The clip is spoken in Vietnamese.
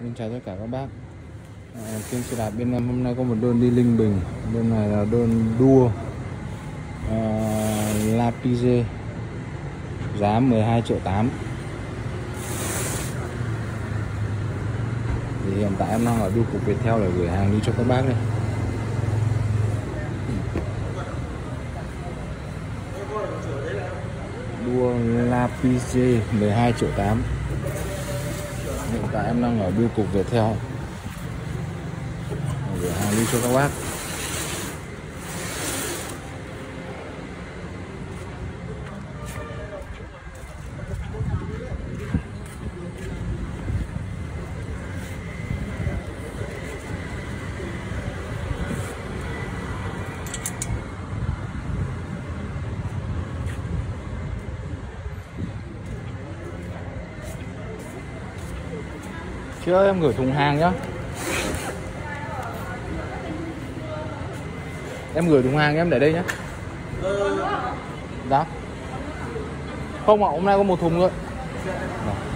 Xin chào tất cả các bác. Trên xe đạp bên em hôm nay có một đơn đi Linh Bình. Đơn này là đơn đua Lapise, giá 12,8 triệu. Thì hiện tại em đang ở bưu cục Viettel để gửi hàng đi cho các bác đây. Đua Lapise 12,8 triệu. Hiện tại em đang ở bưu cục Viettel gửi hàng đi cho các bác. Chị ơi, em gửi thùng hàng nhá. Em gửi thùng hàng em để đây nhá. Dạ. Không ạ, hôm nay có một thùng thôi.